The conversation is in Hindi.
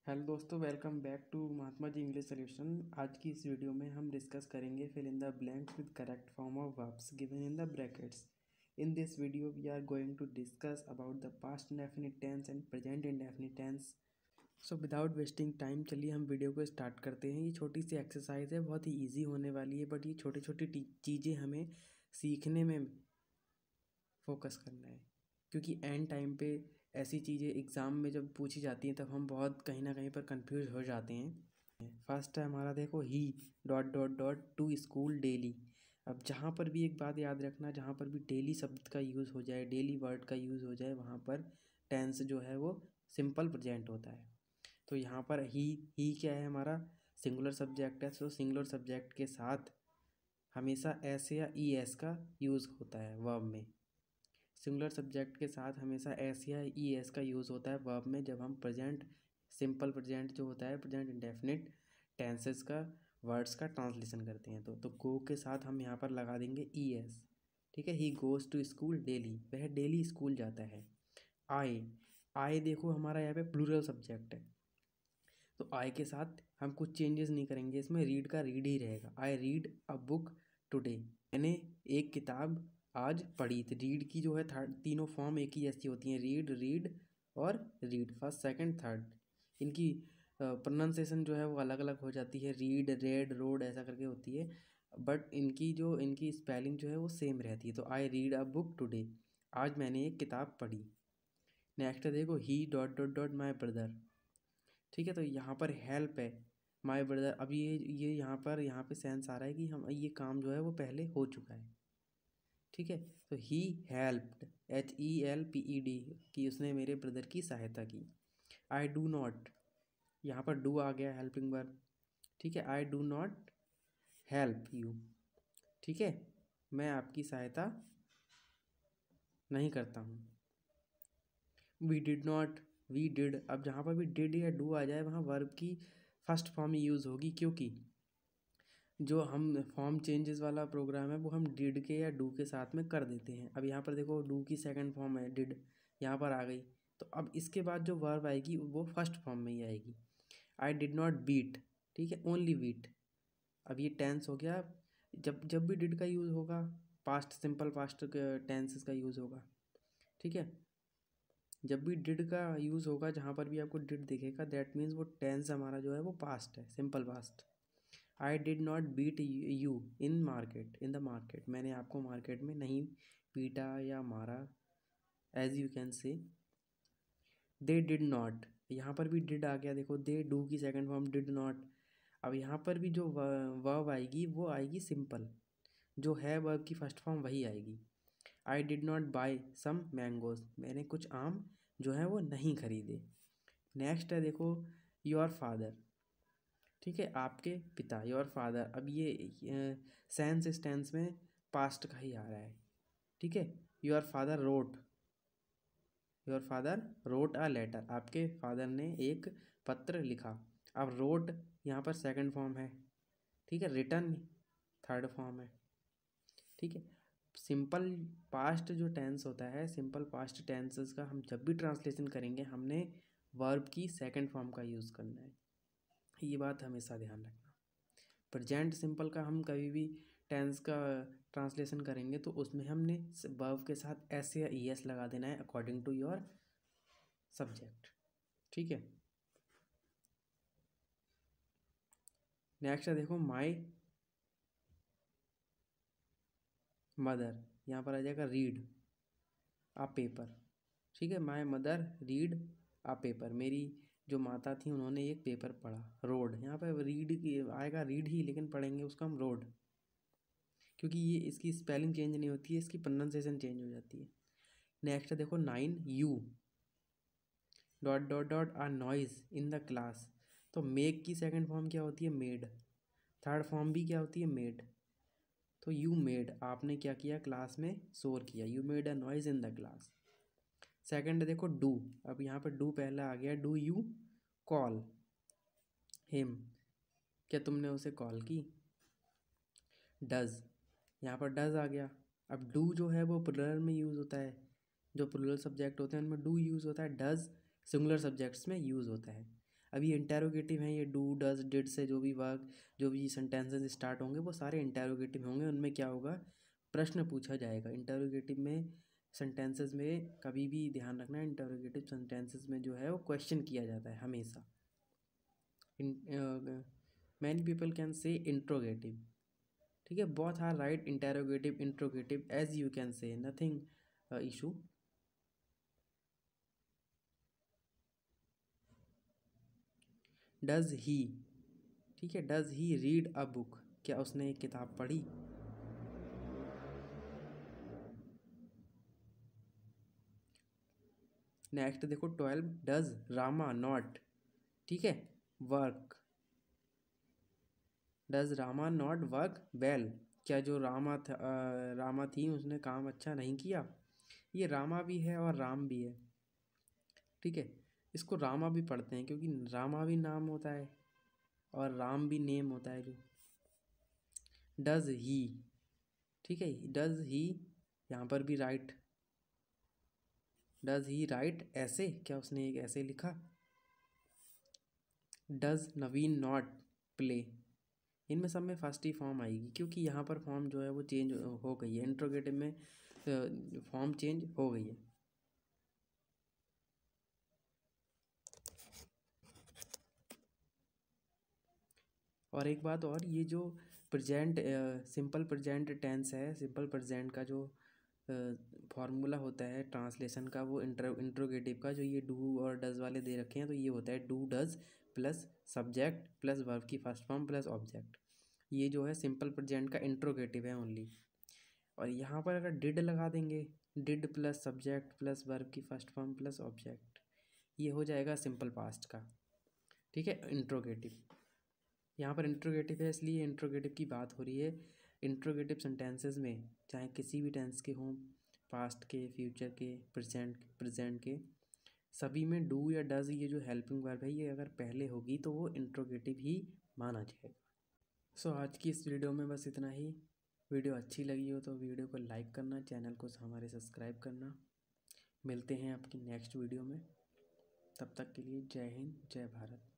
हेलो दोस्तों, welcome back to Mahatma ji English solution. आज की इस वीडियो में हम डिस्कस करेंगे fill in the blanks with correct form of verbs given in the brackets. In this video we are going to discuss about the past indefinite tense and present indefinite tense. So without wasting time चलिए हम वीडियो को स्टार्ट करते हैं। ये छोटी सी एक्सरसाइज है, बहुत ही ईजी होने वाली है, बट ये छोटी छोटी चीज़ें हमें सीखने में फोकस करना है, क्योंकि एंड टाइम पे ऐसी चीज़ें एग्ज़ाम में जब पूछी जाती हैं तब हम बहुत कहीं ना कहीं पर कंफ्यूज हो जाते हैं। फर्स्ट है हमारा, देखो, he dot dot dot to school daily. अब जहाँ पर भी एक बात याद रखना, जहाँ पर भी डेली शब्द का यूज़ हो जाए, डेली वर्ड का यूज़ हो जाए, वहाँ पर टेंस जो है वो सिंपल प्रेजेंट होता है। तो यहाँ पर ही क्या है, हमारा सिंगुलर सब्जेक्ट है। सो सिंगुलर सब्जेक्ट के साथ हमेशा एस या ई एस का यूज़ होता है वर्ब में। सिंगुलर सब्जेक्ट के साथ हमेशा एस या ई एस का यूज़ होता है वर्ब में, जब हम प्रेजेंट सिंपल प्रेजेंट जो होता है, प्रेजेंट इंडेफिनिट टेंसेस का वर्ड्स का ट्रांसलेशन करते हैं। तो गो के साथ हम यहाँ पर लगा देंगे ई एस। ठीक है, he goes to school daily, वह डेली स्कूल जाता है। आई आई देखो, हमारा यहाँ पे प्लूरल सब्जेक्ट है, तो आई के साथ हम कुछ चेंजेस नहीं करेंगे, इसमें रीड का रीड ही रहेगा। I read a book today, मैंने एक किताब आज पढ़ी। तो रीड की जो है तीनों फॉर्म एक ही जैसी होती हैं, रीड, रीड और रीड, फर्स्ट सेकंड थर्ड। इनकी प्रोनाउंसिएशन जो है वो अलग अलग हो जाती है, रीड, रेड, रोड ऐसा करके होती है, बट इनकी स्पेलिंग जो है वो सेम रहती है। तो I read a book today, आज मैंने एक किताब पढ़ी। नेक्स्ट देखो, he dot dot dot my brother. ठीक है, तो यहाँ पर हेल्प है माय ब्रदर। अब ये यहाँ पे सेंस आ रहा है कि हम ये काम जो है वो पहले हो चुका है। ठीक है, तो ही हेल्प्ड, HELPED, कि उसने मेरे ब्रदर की सहायता की। आई डू नॉट, यहाँ पर डू आ गया हेल्पिंग वर्ब। ठीक है, I do not help you. ठीक है, मैं आपकी सहायता नहीं करता हूँ। We did not, we did. अब जहाँ पर भी डिड या डू आ जाए वहाँ वर्ब की फर्स्ट फॉर्म यूज़ होगी, क्योंकि जो हम फॉर्म चेंजेस वाला प्रोग्राम है वो हम डिड के या डू के साथ में कर देते हैं। अब यहाँ पर देखो, डू की सेकंड फॉर्म है डिड, यहाँ पर आ गई, तो अब इसके बाद जो वर्ब आएगी वो फर्स्ट फॉर्म में ही आएगी। आई डिड नॉट बीट, ठीक है, ओनली बीट। अब ये टेंस हो गया, जब जब भी डिड का यूज़ होगा, पास्ट सिंपल पास्ट टेंसेस का यूज़ होगा। ठीक है, जब भी डिड का यूज़ होगा, जहाँ पर भी आपको डिड दिखेगा, दैट मीन्स वो टेंस हमारा जो है वो पास्ट है, simple past. I did not beat you in market, in the market, मैंने आपको मार्केट में नहीं पीटा या मारा, एज यू कैन से। दे डिड नॉट, यहाँ पर भी डिड आ गया, देखो, दे डू की सेकंड फॉर्म डिड नॉट। अब यहाँ पर भी जो वर्ब आएगी वो आएगी सिंपल, जो है वर्ब की फर्स्ट फॉर्म वही आएगी। I did not buy some mangoes, मैंने कुछ आम जो है वो नहीं खरीदे। नेक्स्ट है, देखो, योर फादर। ठीक है, आपके पिता, योर फादर। अब ये सेंस इस टेंस में पास्ट का ही आ रहा है। ठीक है, your father wrote, your father wrote a letter, आपके फादर ने एक पत्र लिखा। अब रोट यहाँ पर सेकंड फॉर्म है। ठीक है, रिटन थर्ड फॉर्म है। ठीक है, सिंपल पास्ट जो टेंस होता है, सिंपल पास्ट टेंसेस का हम जब भी ट्रांसलेशन करेंगे, हमने वर्ब की सेकंड फॉर्म का यूज़ करना है, ये बात हमेशा ध्यान रखना। प्रेजेंट सिंपल का हम कभी भी टेंस का ट्रांसलेशन करेंगे तो उसमें हमने वर्ब के साथ एस या ई एस लगा देना है, अकॉर्डिंग टू योर सब्जेक्ट। ठीक है, नेक्स्ट है, देखो, माई मदर, यहाँ पर आ जाएगा रीड आ पेपर। ठीक है, my mother read a paper, मेरी जो माता थी उन्होंने एक पेपर पढ़ा। रोड, यहाँ पर रीड की आएगा, रीड ही, लेकिन पढ़ेंगे उसको हम रोड, क्योंकि ये इसकी स्पेलिंग चेंज नहीं होती है, इसकी प्रोनाउंसिएशन चेंज हो जाती है। नेक्स्ट है, देखो, 9 you dot dot dot a noise in the class. तो मेक की सेकंड फॉर्म क्या होती है, मेड, थर्ड फॉर्म भी क्या होती है, मेड। तो यू मेड, आपने क्या किया, क्लास में शोर किया, you made a noise in the class. Second देखो, डू। अब यहाँ पर डू पहला आ गया, डू यू कॉल हिम, क्या तुमने उसे कॉल की। डज, यहाँ पर डज आ गया। अब डू जो है वो प्लुरल में यूज़ होता है, जो प्लुरल सब्जेक्ट होते हैं उनमें डू यूज़ होता है, डज सिंगुलर सब्जेक्ट्स में यूज़ होता है। अभी इंटेरोगेटिव हैं ये, डू डज डिड से जो भी वर्ब जो भी सेंटेंसेस स्टार्ट होंगे वो सारे इंटेरोगेटिव होंगे। उनमें क्या होगा, प्रश्न पूछा जाएगा। इंटेरोगेटिव में सेंटेंसेस में कभी भी ध्यान रखना, इंटेरोगेटिव सेंटेंसेस में जो है वो क्वेश्चन किया जाता है हमेशा। Many people can say interrogative, ठीक है, both are right, interrogative interrogative as you can say, nothing issue. Does he, ठीक है, does he read a book, क्या उसने एक किताब पढ़ी। नेक्स्ट देखो 12, डज रामा नॉट, ठीक है, work, does Rama not work well, क्या जो रामा थी उसने काम अच्छा नहीं किया। ये रामा भी है और राम भी है, ठीक है, इसको रामा भी पढ़ते हैं क्योंकि रामा भी नाम होता है और राम भी नेम होता है जो। डज ही, ठीक है, डज ही यहाँ पर भी राइट, डज ही राइट ऐसे, क्या उसने एक ऐसे लिखा। डज नवीन नॉट प्ले, इनमें सब में फर्स्ट ही फॉर्म आएगी क्योंकि यहाँ पर फॉर्म जो है वो चेंज हो गई है, इंट्रोगेटिव में फॉर्म चेंज हो गई है। और एक बात और, ये जो प्रेजेंट सिंपल प्रेजेंट टेंस है, सिंपल प्रेजेंट का जो फॉर्मूला होता है ट्रांसलेशन का, वो इंट्रोगेटिव का जो ये डू और डज वाले दे रखे हैं, तो ये होता है do does plus subject plus verb की फर्स्ट फॉर्म प्लस ऑब्जेक्ट। ये जो है सिंपल प्रेजेंट का इंट्रोगेटिव है ओनली। और यहाँ पर अगर डिड लगा देंगे, did plus subject plus verb की फर्स्ट फॉर्म प्लस ऑब्जेक्ट, ये हो जाएगा सिंपल पास्ट का, ठीक है, इंट्रोगेटिव। यहाँ पर इंट्रोगेटिव है इसलिए इंट्रोगेटिव की बात हो रही है। इंट्रोगेटिव सेंटेंसेस में चाहे किसी भी टेंस के हों, पास्ट के, फ्यूचर के, प्रेजेंट के, सभी में डू या डज ये जो हेल्पिंग वर्ब है ये अगर पहले होगी तो वो इंट्रोगेटिव ही माना जाएगा। सो आज की इस वीडियो में बस इतना ही। वीडियो अच्छी लगी हो तो वीडियो को लाइक करना, चैनल को हमारे सब्सक्राइब करना। मिलते हैं आपकी नेक्स्ट वीडियो में, तब तक के लिए जय हिंद जय भारत।